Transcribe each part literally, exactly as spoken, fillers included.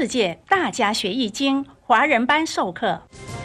四届大家学易经华人班授课。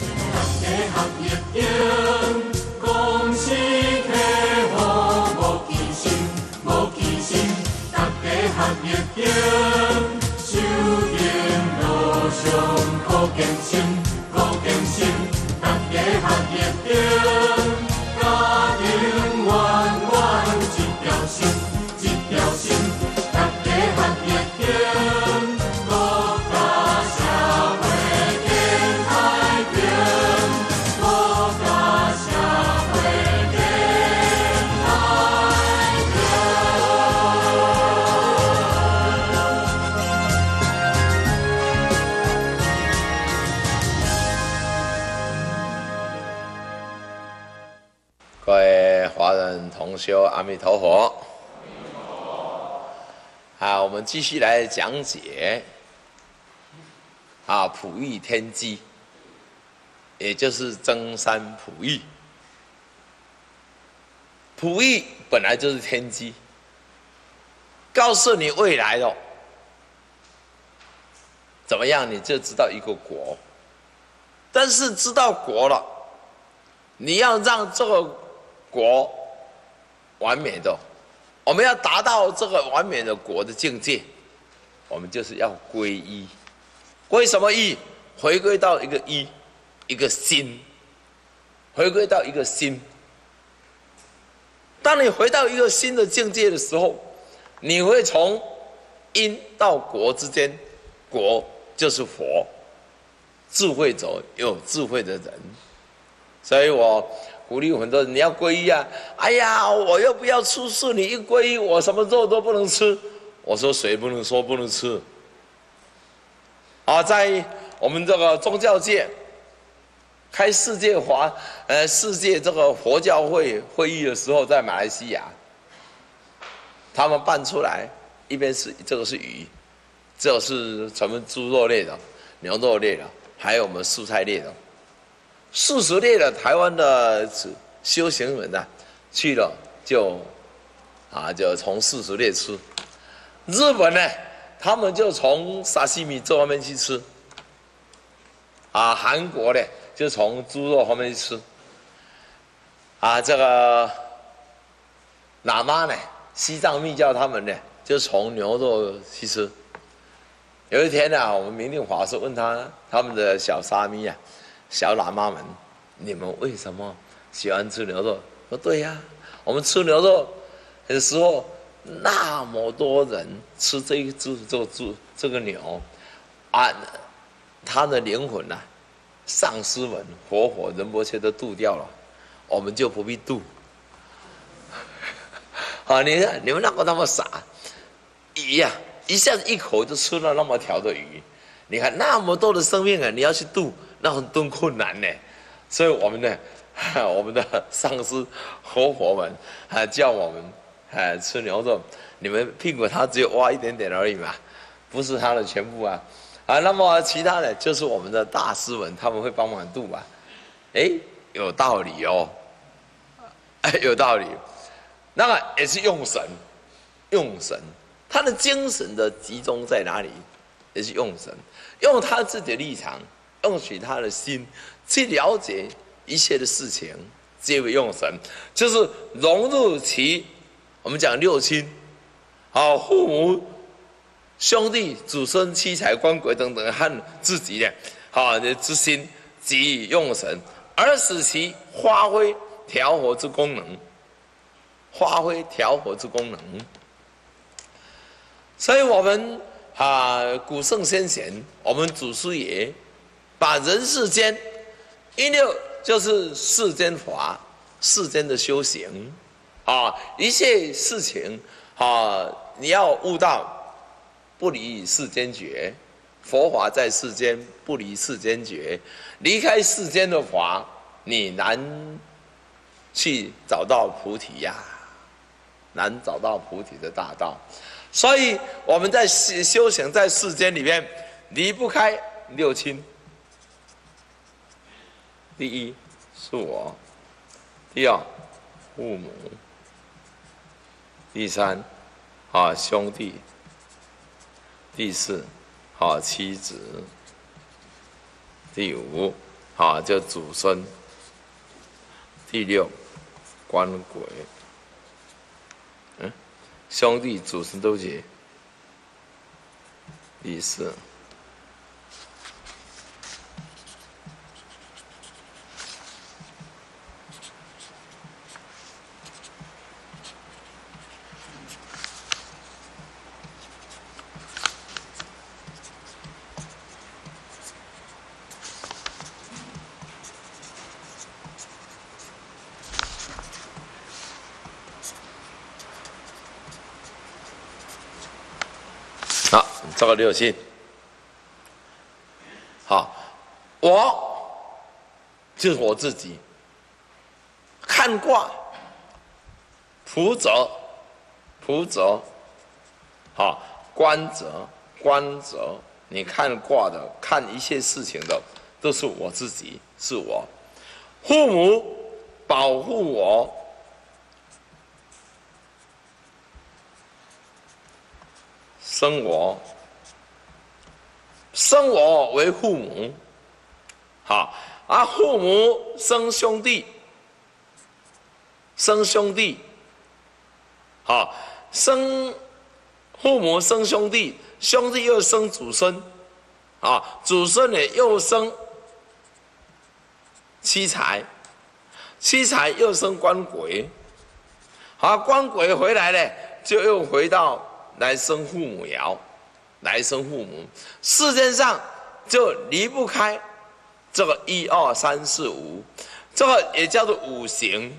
各位华人同修，阿弥陀佛！啊，我们继续来讲解啊普益天机，也就是增三普益。普益本来就是天机，告诉你未来的怎么样，你就知道一个国。但是知道国了，你要让这个国完美的，我们要达到这个完美的国的境界，我们就是要皈依。归什么依？回归到一个一，一个心，回归到一个心。当你回到一个新的境界的时候，你会从因到国之间，国就是佛，智慧者有智慧的人。所以我鼓励很多人，你要皈依啊！哎呀，我又不要吃素，你一皈依，我什么肉都不能吃。我说谁不能说不能吃？啊，在我们这个宗教界开世界华呃世界这个佛教会会议的时候，在马来西亚，他们办出来，一边是这个是鱼，这个是咱们猪肉类的、牛肉类的，还有我们蔬菜类的。素食类的台湾的修行人啊，去了就啊就从素食类吃。日本呢，他们就从沙西米这方面去吃。啊，韩国呢就从猪肉方面去吃。啊，这个喇嘛呢，西藏密教他们呢就从牛肉去吃。有一天呢、啊，我们明令法师问他他们的小沙弥啊。小喇嘛们，你们为什么喜欢吃牛肉？说对呀、啊，我们吃牛肉的时候，那么多人吃这个猪、这个猪、这个牛，啊，他的灵魂呐、啊，上师们、活佛、仁波切都度掉了，我们就不必度。啊，你看你们那个那么傻，鱼呀、啊，一下子一口就吃了那么条的鱼，你看那么多的生命啊，你要去度。那很多困难呢，所以我们呢，我们的上师活佛们还叫我们哎吃牛肉，你们屁股它只有挖一点点而已嘛，不是它的全部啊啊。那么其他的就是我们的大师们，他们会帮忙度啊，哎，有道理哦，哎，有道理，那个也是用神，用神，他的精神的集中在哪里？也是用神，用他自己的立场。用取他的心去了解一切的事情，皆为用神，就是融入其我们讲六亲，啊，父母、兄弟、祖孙、妻财、官鬼等等和自己的啊之心，即用神，而使其发挥调和之功能，发挥调和之功能。所以我们啊，古圣先贤，我们祖师爷。把人世间一六就是世间法，世间的修行，啊，一切事情啊，你要悟到，不离世间觉，佛法在世间，不离世间觉，离开世间的法，你难去找到菩提呀、啊，难找到菩提的大道。所以我们在修行在世间里面，离不开六亲。第一是我，第二父母，第三啊兄弟，第四好妻子。第五，好就祖孙。第六，官鬼。嗯，兄弟祖孙都结。第四。好，这个六亲。好，我就是我自己。看卦，仆者，仆者，好，观者，观者。你看卦的，看一切事情的，都是我自己，是我。父母保护我。生我，生我为父母，好，啊，父母生兄弟，生兄弟，好，生父母生兄弟，兄弟又生祖孙，啊，祖孙呢又生妻财，妻财又生官鬼，好，官鬼回来呢，就又回到。来生父母爻，来生父母，世间上就离不开这个一二三四五，这个也叫做五行。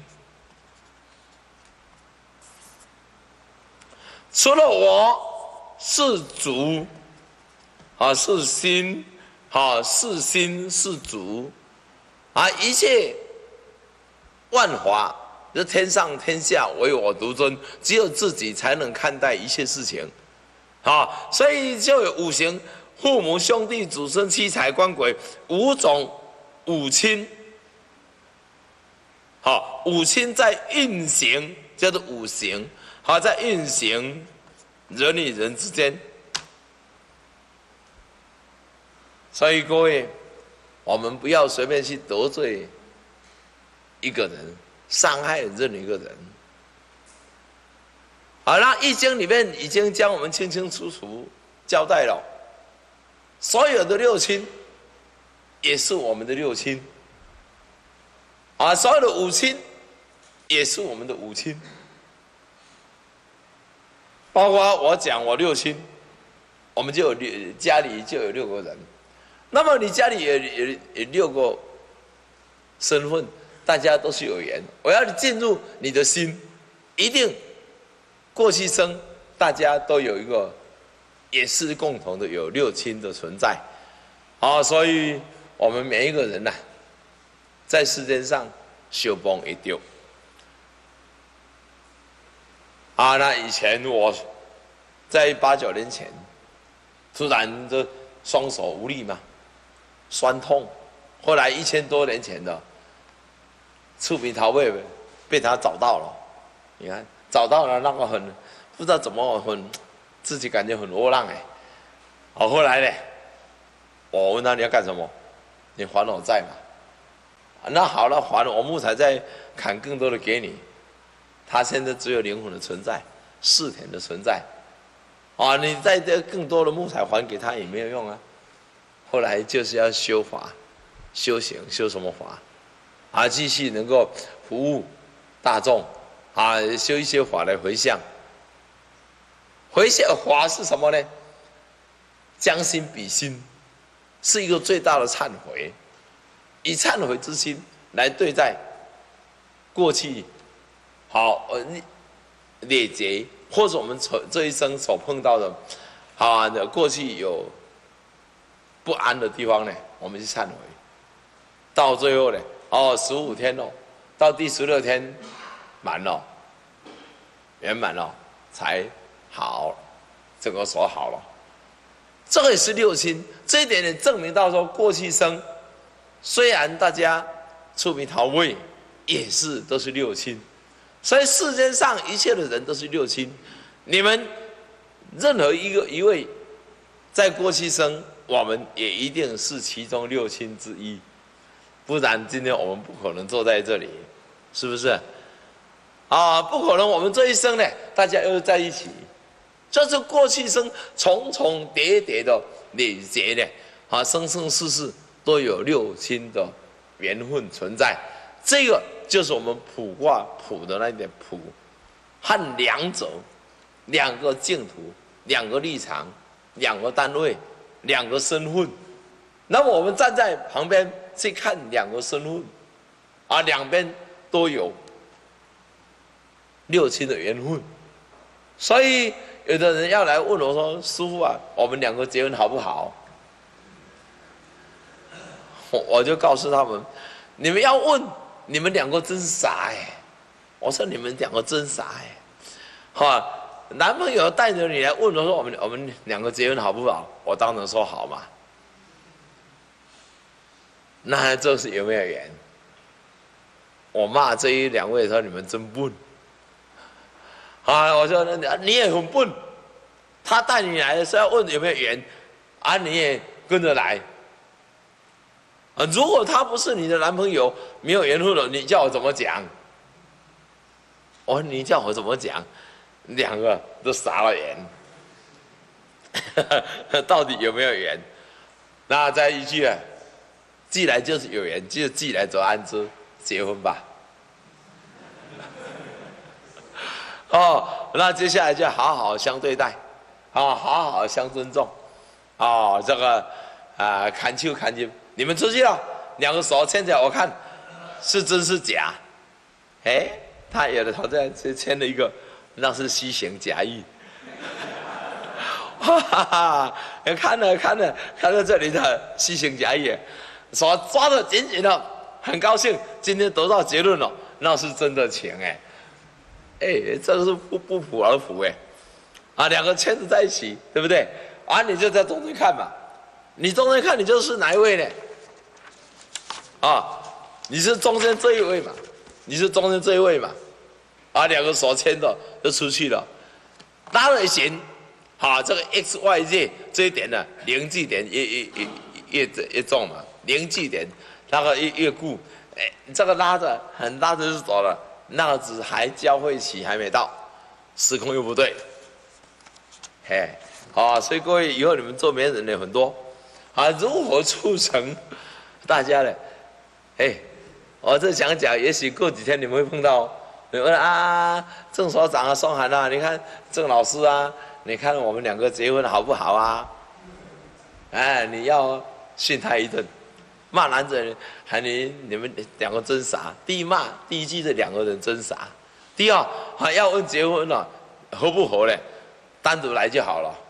除了我是主，啊是心，啊是心是主，啊一切万法。这天上天下唯我独尊，只有自己才能看待一切事情，好，所以就有五行：父母、兄弟、祖孙、妻财、官鬼五种五亲。好，五亲在运行，叫做五行。好，在运行人与人之间。所以各位，我们不要随便去得罪一个人。伤害任何一个人，好，那《易经》里面已经将我们清清楚楚交代了，所有的六亲也是我们的六亲，啊，所有的五亲也是我们的五亲，包括我讲我六亲，我们就有六家里就有六个人，那么你家里也也也六个身份。大家都是有缘，我要你进入你的心，一定过去生大家都有一个，也是共同的有六亲的存在，啊，所以我们每一个人呐、啊，在世间上修崩一丢，啊，那以前我在八九年前，突然就双手无力嘛，酸痛，后来一千多年前的。触鼻桃被被他找到了，你看找到了那个很不知道怎么很自己感觉很窝囊哎，好后来呢，我问他你要干什么？你还我债嘛？那好了还了，我木材再砍更多的给你。他现在只有灵魂的存在，四田的存在，啊，你再这更多的木材还给他也没有用啊。后来就是要修法、修行，修什么法？啊，继续能够服务大众，啊，修一些法来回向。回向法是什么呢？将心比心，是一个最大的忏悔，以忏悔之心来对待过去好呃劣结，或者我们这一生所碰到的，啊，过去有不安的地方呢，我们去忏悔，到最后呢。哦，十五天哦，到第十六天满了，圆满了才好，这个说好了，这个也是六亲，这一点点证明到说过去生，虽然大家触鼻桃位也是都是六亲，所以世间上一切的人都是六亲，你们任何一个一位在过去生，我们也一定是其中六亲之一，不然今天我们不可能坐在这里，是不是？啊，不可能，我们这一生呢，大家又在一起，这是过去生重重叠叠的累劫呢，啊，生生世世都有六亲的缘分存在，这个就是我们卜卦卜的那点卜，和两者，两个净土，两个立场，两个单位，两个身份。那么我们站在旁边去看两个身份，啊，两边都有六亲的缘分。所以有的人要来问我说：“师父啊，我们两个结婚好不好？”我我就告诉他们：“你们要问，你们两个真傻哎！”我说：“你们两个真傻哎！”哈，男朋友带着你来问我说：“我们我们两个结婚好不好？”我当然说好嘛。那这是有没有缘？我骂这一两位说：“你们真笨！”啊，我说你也很笨，他带你来是要问有没有缘，啊，你也跟着来。啊，如果他不是你的男朋友，没有缘分了，你叫我怎么讲？我说你叫我怎么讲？两个都傻了眼，到底有没有缘？那再一句啊，既来就是有缘，就既来则安之，结婚吧。哦，那接下来就好好相对待，啊，好好相尊重，哦，这个啊，看秋看金，你们出去了，两个手牵着，我看是真是假？哎，他有的好像牵了一个，那是虚情假意。哈哈哈！看了看了看到这里的虚情假意，手抓得紧紧的，很高兴，今天得到结论了，那是真的情哎。哎，这个是不不卜而卜哎，啊，两个牵着在一起，对不对？啊，你就在中间看嘛，你中间看，你就是哪一位呢？啊，你是中间这一位嘛，你是中间这一位嘛，啊，两个手牵着就出去了，当然行，好，这个 X Y Z 这一点呢，凝聚点越越越越越重嘛，凝聚点那个越越固，哎，这个拉着很拉着就走了。那个只还交汇期还没到，时空又不对，嘿，啊，所以各位以后你们做媒人的很多，啊，如何促成大家呢？哎，我这讲讲，也许过几天你们会碰到，你问啊，郑所长啊，宋涵啊，你看郑老师啊，你看我们两个结婚好不好啊？哎，你要训他一顿。骂男人，喊你你们两个真傻。第一骂，第一句这两个人真傻。第二，还要问结婚了，合不合呢？单独来就好了。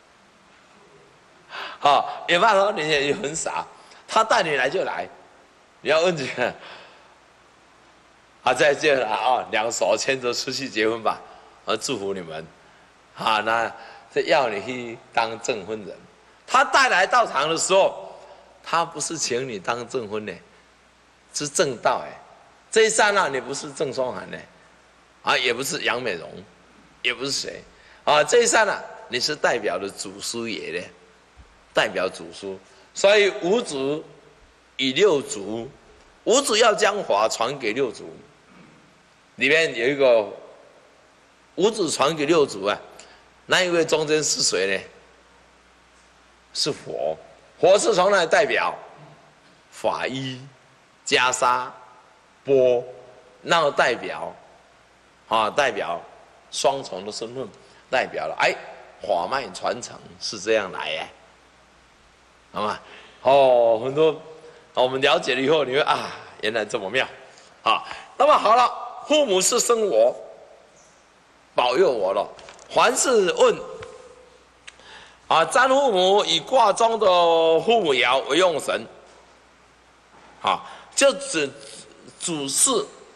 好，也骂说你也很傻，他带你来就来，你要问结婚，啊，再见了啊，两手牵着出去结婚吧，啊，祝福你们。啊，那这要你去当证婚人，他带来到场的时候。他不是请你当证婚呢，是正道哎。这一刹那你不是郑双涵呢，啊，也不是杨美荣，也不是谁，啊，这一刹那你是代表的祖师爷呢，代表祖师。所以五祖以六祖，五祖要将法传给六祖，里面有一个五祖传给六祖啊，那一位中间是谁呢？是佛。佛是从哪里代表？法衣、袈裟、钵，那个代表，啊，代表双重的身份，代表了哎，法脉传承是这样来哎，好吗？哦，很多我们了解了以后，你会啊，原来这么妙，啊，那么好了，父母是生我，保佑我了，凡是问。啊，占父母以卦中的父母爻为用神，啊，就指主事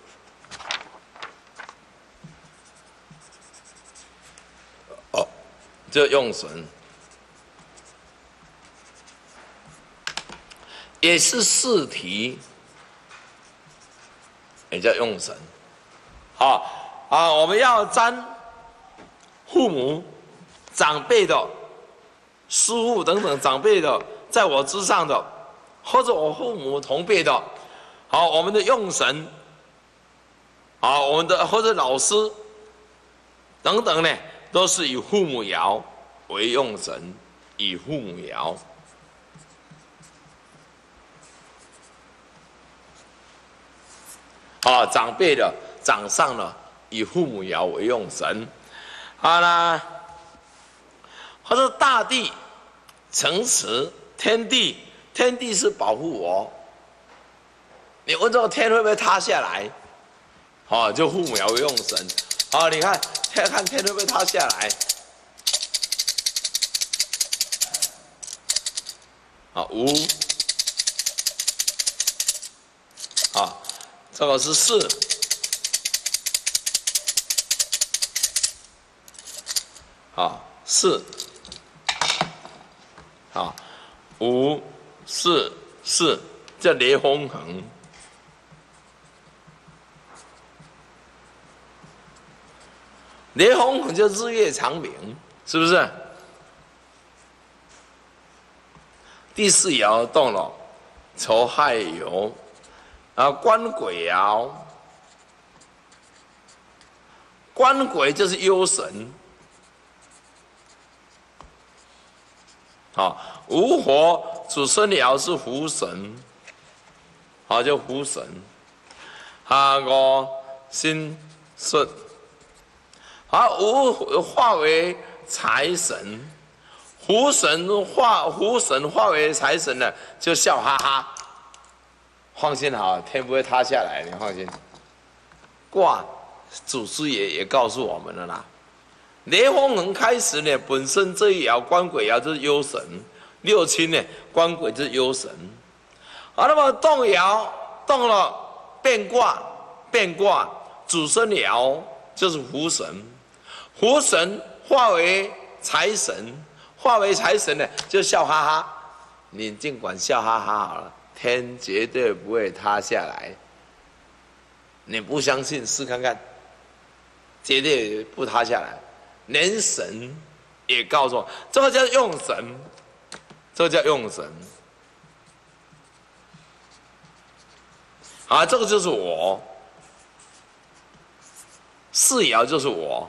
哦，就用神，也是试题，也叫用神。好啊，我们要占父母长辈的师父等等长辈的，在我之上的，或者我父母同辈的，好，我们的用神，好，我们的或者老师等等呢，都是以父母爻为用神，以父母爻。啊，长辈的、长上了，以父母爻为用神。好啦，或者大地、城池、天地，天地是保护我。你问这个天会不会塌下来？好、哦，就父母爻为用神。好、哦，你看天看天会不会塌下来？好，无。好。这个是四，好四，好五四四，这雷风横，雷风横就日月长明，是不是？第四爻动了，丑亥酉。啊，官鬼爻，官鬼就是忧神，好，无火主生爻是福神，好，就福神，啊，五辛巽，好，无化为财神，福神化福神化为财神呢，就笑哈哈。放心好，天不会塌下来，你放心。卦祖师爷也告诉我们了啦。雷风横开始呢，本身这一爻官鬼爻就是忧神，六亲呢官鬼就是忧神。好，那么动爻动了变卦，变卦主生爻就是福神，福神化为财神，化为财神呢就笑哈哈。你尽管笑哈哈好了。天绝对不会塌下来，你不相信试看看，绝对不塌下来。连神也告诉我，这个叫用神，这个叫用神。啊，这个就是我，四爻就是我，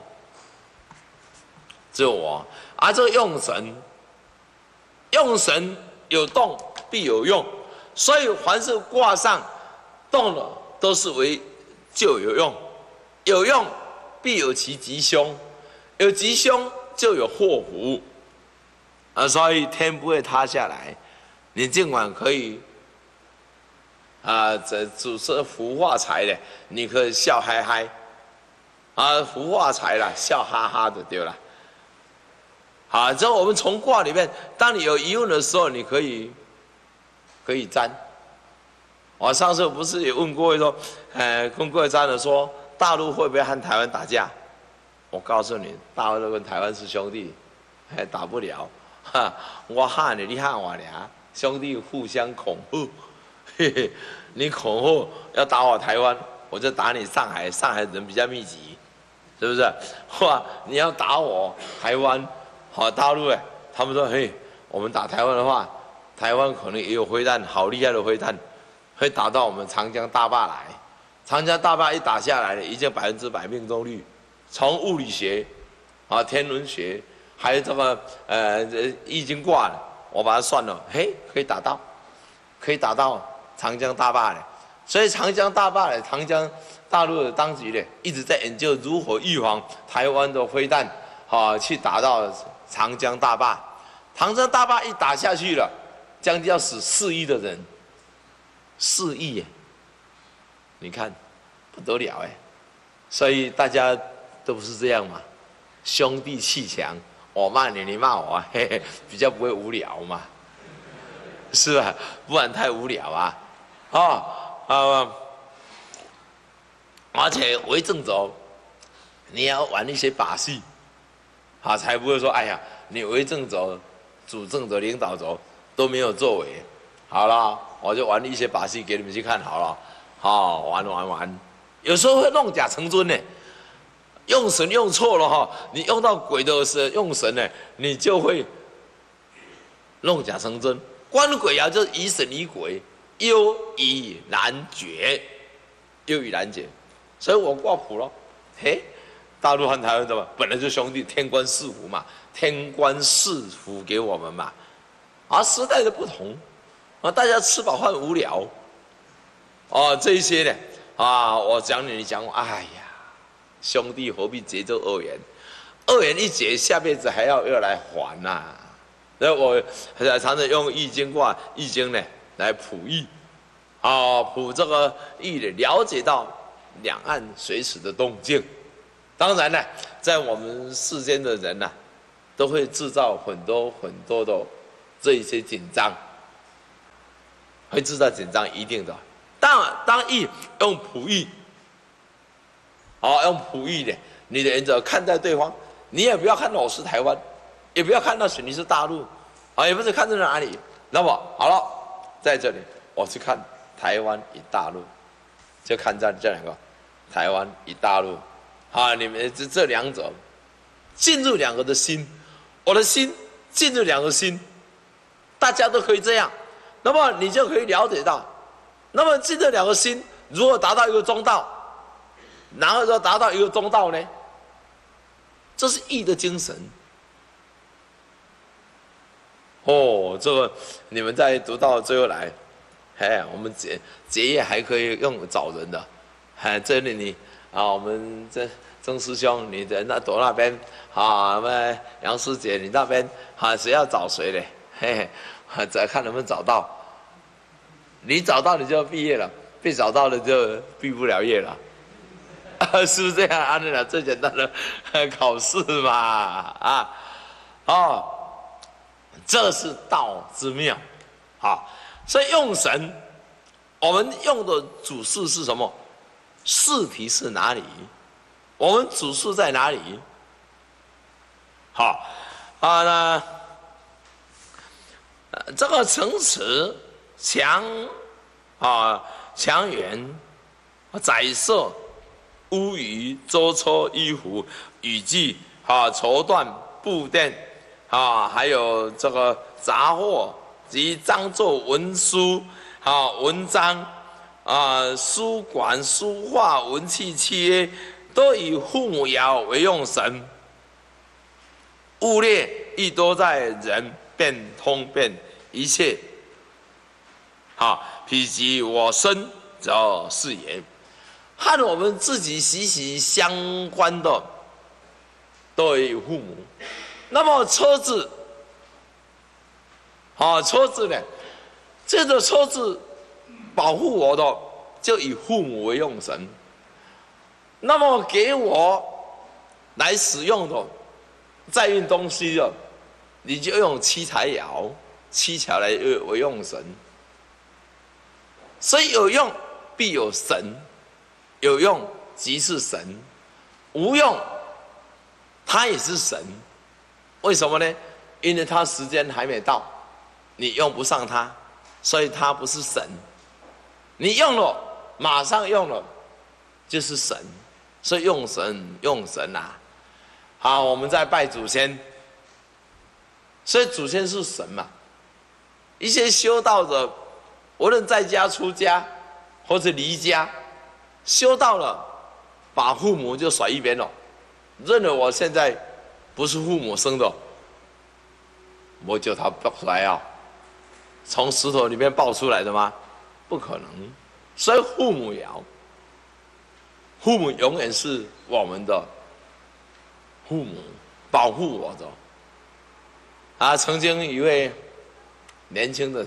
只有我。啊，这个用神，用神有动必有用。所以凡是卦上动了，都是为就有用，有用必有其吉凶，有吉凶就有祸福啊！所以天不会塌下来，你尽管可以啊，这主是福化财的，你可以笑嗨嗨啊，福化财了，笑哈哈的对了。好，之后我们从卦里面，当你有疑问的时候，你可以。可以占。我上次不是也问过说，呃，跟各位占的说，大陆会不会和台湾打架？我告诉你，大陆跟台湾是兄弟，还打不了。哈，我喊你，你喊我俩，兄弟互相恐吓。嘿嘿，你恐吓要打我台湾，我就打你上海，上海人比较密集，是不是？哇，你要打我台湾，好大陆哎，他们说嘿，我们打台湾的话。台湾可能也有飞弹，好厉害的飞弹，会打到我们长江大坝来。长江大坝一打下来，已经百分之百命中率。从物理学、啊天文学，还有这个呃易经卦的，我把它算了，嘿，可以打到，可以打到长江大坝的。所以长江大坝的长江大陆的当局呢，一直在研究如何预防台湾的飞弹，啊去打到长江大坝。长江大坝一打下去了。将近要死四亿的人，四亿耶！你看不得了哎，所以大家都不是这样嘛，兄弟气强，我骂你，你骂我，嘿嘿，比较不会无聊嘛，是吧？不然太无聊啊！哦啊，而且为政者，你要玩一些把戏，啊，才不会说哎呀，你为政者、主政者、领导者。都没有作为，好了，我就玩一些把戏给你们去看好了，好、哦、玩玩玩，有时候会弄假成真呢，用神用错了哈，你用到鬼的时候用神呢，你就会弄假成真。观鬼爻就是疑神疑鬼，忧以难决，忧以难决。所以我挂谱咯，嘿，大陆和台湾怎么本来就兄弟，天官赐福嘛，天官赐福给我们嘛。而时代的不同，啊，大家吃饱饭无聊，哦，这一些呢，啊，我讲你，你讲我，哎呀，兄弟何必结这恶缘？恶缘一结，下辈子还要要来还呐、啊。所以我常常用易经卦、易经呢来卜易，啊，卜这个易的，了解到两岸随时的动静。当然呢，在我们世间的人呢、啊，都会制造很多很多的这一些紧张，会制造紧张，一定的。当当易用卜易，好、啊、用卜易的，你的原则看待对方，你也不要看到我是台湾，也不要看到你是大陆，啊，也不是看在哪里。那么好了，在这里我去看台湾与大陆，就看这这两个，台湾与大陆。啊，你们这这两者进入两个的心，我的心进入两个心，大家都可以这样，那么你就可以了解到，那么进入两个心如何达到一个中道，然后说达到一个中道呢？这是义的精神。哦，这个你们在读到最后来，哎，我们结结业还可以用找人的，哎，这里你。啊，我们这曾师兄，你在那躲那边啊？我们杨师姐，你那边啊？谁要找谁嘞？嘿嘿，再看能不能找到。你找到你就毕业了，被找到了就毕不了业了，是不是这样？安利了最简单的考试嘛啊！哦，这是道之妙，好，所以用神，我们用的主事是什么？试题是哪里？我们主事在哪里？好啊，那这个城池墙啊，墙垣、窄舍、屋宇、舟车、衣服、雨具啊、绸缎、布垫啊，还有这个杂货及章作文书啊、文章。啊，书馆、书画、文器器业，都以父母爻为用神。物列亦多在人，便通遍一切。好，否极我身，则是也。和我们自己息息相关的，都以父母。那么车子，好，车子呢？这个车子。保护我的就以父母为用神，那么给我来使用的载运东西的，你就用七彩爻、七巧来为用神。所以有用必有神，有用即是神，无用它也是神。为什么呢？因为它时间还没到，你用不上它，所以它不是神。你用了，马上用了，就是神，所以用神用神呐、啊。好，我们在拜祖先，所以祖先是神嘛。一些修道者，无论在家出家或者离家，修道了，把父母就甩一边了，认为我现在不是父母生的，我就他爆出来啊，从石头里面爆出来的吗？不可能，所以父母爻，父母永远是我们的父母，保护我的。啊，曾经一位年轻的人，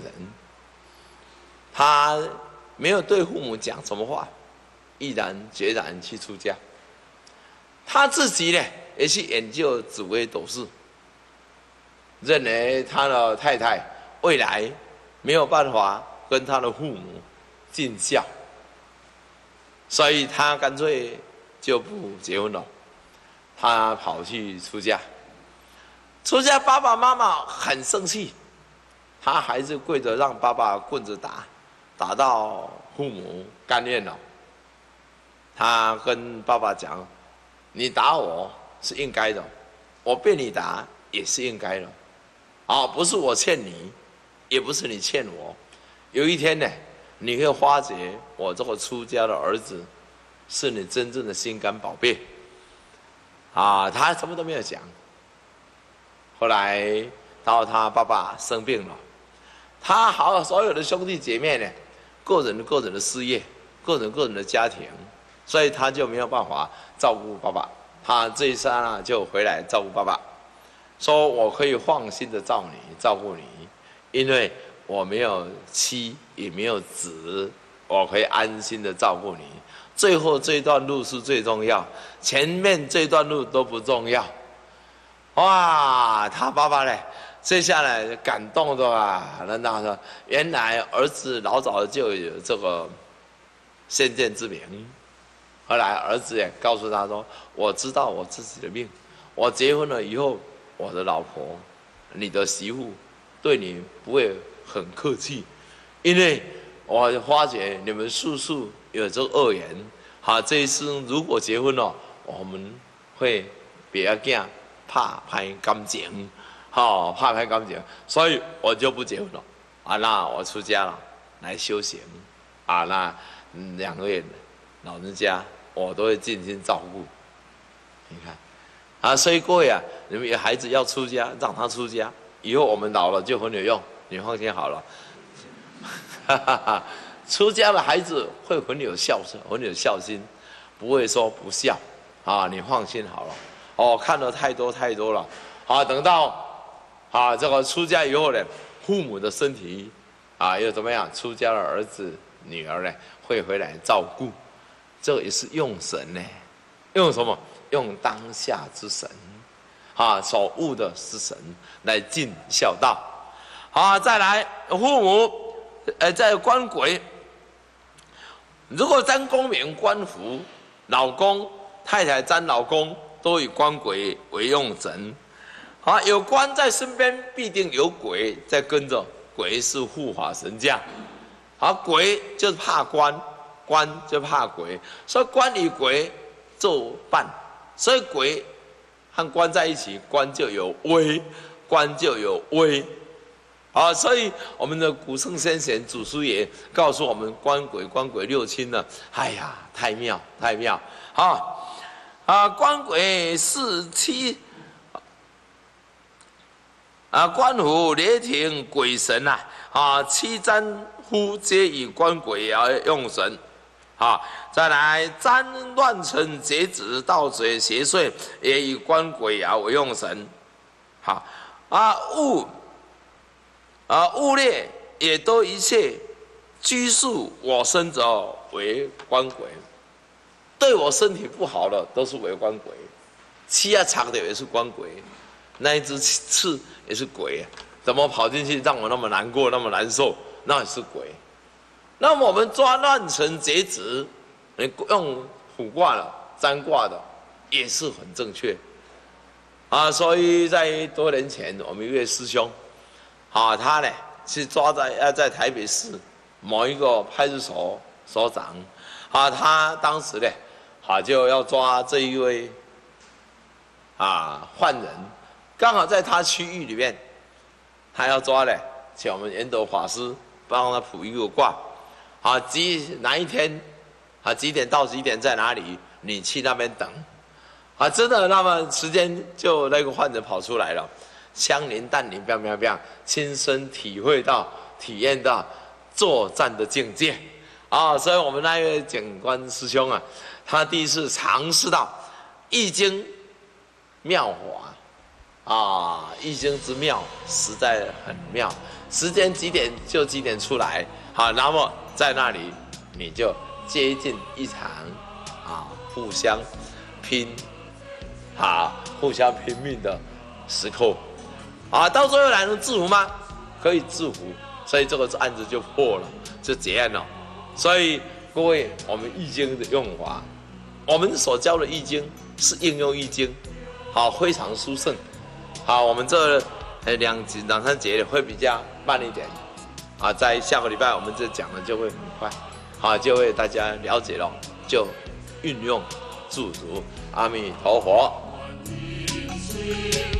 他没有对父母讲什么话，毅然决然去出家。他自己呢，也去研究紫微斗数，认为他的太太未来没有办法跟他的父母尽孝，所以他干脆就不结婚了，他跑去出家。出家，爸爸妈妈很生气，他还是跪着让爸爸棍子打，打到父母甘愿了。他跟爸爸讲：“你打我是应该的，我被你打也是应该的。” 啊，不是我欠你，也不是你欠我。有一天呢，你会发觉我这个出家的儿子是你真正的心肝宝贝。啊，他什么都没有讲。后来到他爸爸生病了，他好所有的兄弟姐妹呢，个人各人的事业，个人各人的家庭，所以他就没有办法照顾爸爸。他这一刹那就回来照顾爸爸，说我可以放心的照你照顾你，因为我没有妻也没有子，我可以安心的照顾你。最后这段路是最重要，前面这段路都不重要。哇，他爸爸呢，接下来感动的啊，那那说原来儿子老早就有这个先见之明。后来儿子也告诉他说：“我知道我自己的命，我结婚了以后，我的老婆，你的媳妇，对你不会很客气，因为我发觉你们叔叔有这个恶缘，好，这一次如果结婚了，我们会别个囝怕拍感情，好怕拍感情，所以我就不结婚了，啊，那我出家了，来修行，啊，那两位老人家。”我都会尽心照顾，你看，啊，所以各位啊，你们有孩子要出家，让他出家，以后我们老了就很有用，你放心好了。哈哈哈，出家的孩子会很有孝顺，很有孝心，不会说不孝，啊，你放心好了。哦，看了太多太多了，啊，等到啊这个出家以后呢，父母的身体啊又怎么样？出家的儿子女儿呢会回来照顾。这也是用神呢，用什么？用当下之神，啊，所悟的是神来尽孝道。好，再来父母，呃，在官鬼，如果沾功名官福，老公太太沾老公，都以官鬼为用神。好，有官在身边，必定有鬼在跟着，鬼是护法神将。好，鬼就是怕官。官就怕鬼，所以官与鬼作伴，所以鬼和官在一起，官就有威，官就有威，啊，所以我们的古圣先贤祖师爷告诉我们，官鬼官鬼六亲呢，哎呀，太妙太妙，好啊，官鬼是七啊，官府雷霆鬼神呐，啊，七占夫皆以官鬼而用神。好，再来占乱臣劫子盗贼邪祟，也以官鬼爻为用神。好啊，物啊物劣也都一切拘束我身者为官鬼，对我身体不好的都是为官鬼。气啊长的也是官鬼，那一只刺也是鬼，怎么跑进去让我那么难过那么难受？那也是鬼。那么我们抓乱臣劫子，你用卜卦的、占卦的，也是很正确啊。所以在多年前，我们一位师兄，啊，他呢是抓在要在台北市某一个派出所所长，啊，他当时呢，啊就要抓这一位啊犯人，刚好在他区域里面，他要抓呢，请我们圆斗法师帮他卜一个卦。啊，几哪一天？啊，几点到几点在哪里？你去那边等。啊，真的，那么时间就那个患者跑出来了，枪林弹林，biang biang biang，亲身体会到、体验到作战的境界。啊，所以我们那位警官师兄啊，他第一次尝试到易经妙法。啊，易经之妙实在很妙，时间几点就几点出来。好，那么在那里你就接近一场啊互相拼啊互相拼命的时刻啊，到最后来能制服吗？可以制服，所以这个案子就破了，就结案了。所以各位，我们易经的用法，我们所教的易经是应用易经，好，非常殊胜。好，我们这两两三节会比较慢一点。啊，在下个礼拜我们这讲的就会很快，好，就会大家了解了，就运用驻足。阿弥陀佛。